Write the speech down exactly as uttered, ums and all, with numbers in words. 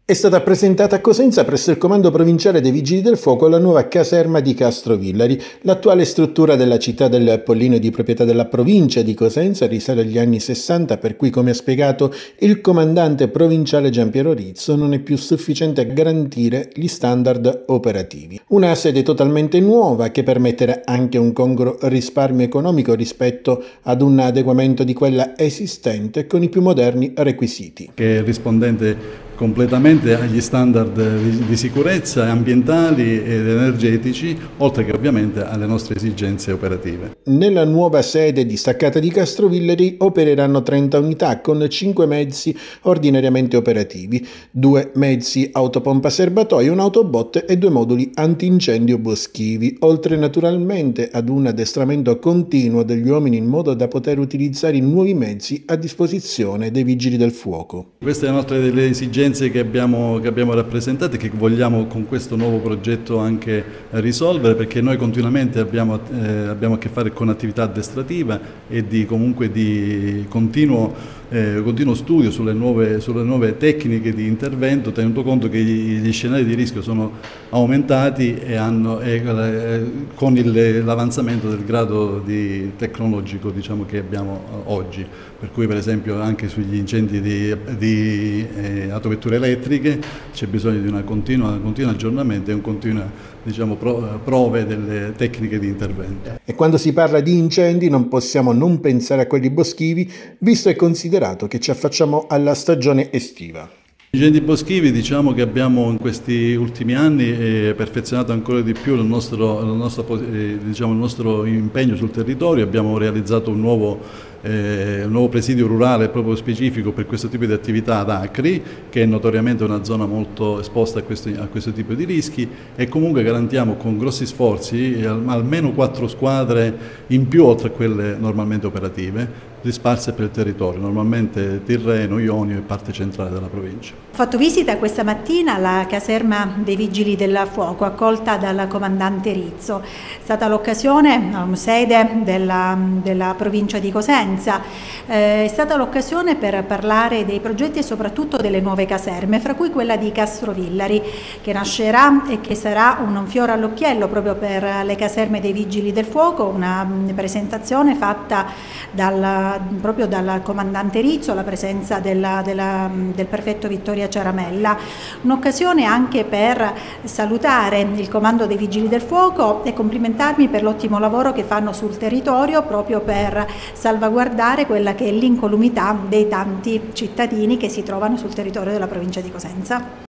È stata presentata a Cosenza presso il Comando Provinciale dei Vigili del Fuoco la nuova caserma di Castrovillari. L'attuale struttura della città del Pollino di proprietà della provincia di Cosenza risale agli anni sessanta, per cui, come ha spiegato il comandante provinciale Giampiero Rizzo, non è più sufficiente a garantire gli standard operativi. Una sede totalmente nuova che permetterà anche un congruo risparmio economico rispetto ad un adeguamento di quella esistente con i più moderni requisiti. Che è rispondente completamente agli standard di sicurezza ambientali ed energetici, oltre che ovviamente alle nostre esigenze operative. Nella nuova sede distaccata di Castrovillari opereranno trenta unità con cinque mezzi ordinariamente operativi, due mezzi autopompa serbatoio, un autobot e due moduli antincendio boschivi, oltre naturalmente ad un addestramento continuo degli uomini in modo da poter utilizzare i nuovi mezzi a disposizione dei vigili del fuoco. Questa è un'altra delle esigenze che abbiamo, che abbiamo rappresentato e che vogliamo con questo nuovo progetto anche risolvere, perché noi continuamente abbiamo, eh, abbiamo a che fare con attività addestrativa e di, comunque di continuo, eh, continuo studio sulle nuove, sulle nuove tecniche di intervento, tenuto conto che gli, gli scenari di rischio sono aumentati e, hanno, e eh, con l'avanzamento del grado di tecnologico, diciamo, che abbiamo oggi, per cui per esempio anche sugli incendi di, di eh, autovetture elettriche c'è bisogno di una continua, un continuo aggiornamento e un continuo, diciamo, pro, prove delle tecniche di intervento. E quando si parla di incendi non possiamo non pensare a quelli boschivi, visto e considerato che ci affacciamo alla stagione estiva. Gli incendi boschivi, diciamo che abbiamo in questi ultimi anni eh, perfezionato ancora di più il nostro, il, nostro, eh, diciamo, il nostro impegno sul territorio. Abbiamo realizzato un nuovo, eh, un nuovo presidio rurale proprio specifico per questo tipo di attività ad Acri, che è notoriamente una zona molto esposta a questo, a questo tipo di rischi, e comunque garantiamo con grossi sforzi eh, almeno quattro squadre in più oltre a quelle normalmente operative, disparse per il territorio, normalmente Tirreno, Ionio e parte centrale della provincia. Ho fatto visita questa mattina alla caserma dei Vigili del Fuoco, accolta dal comandante Rizzo. È stata l'occasione, sede della, della provincia di Cosenza, eh, è stata l'occasione per parlare dei progetti e soprattutto delle nuove caserme, fra cui quella di Castrovillari, che nascerà e che sarà un fiore all'occhiello proprio per le caserme dei Vigili del Fuoco, una presentazione fatta dal proprio dal comandante Rizzo, alla presenza della, della, del prefetto Vittoria Ciaramella. Un'occasione anche per salutare il comando dei Vigili del Fuoco e complimentarmi per l'ottimo lavoro che fanno sul territorio proprio per salvaguardare quella che è l'incolumità dei tanti cittadini che si trovano sul territorio della provincia di Cosenza.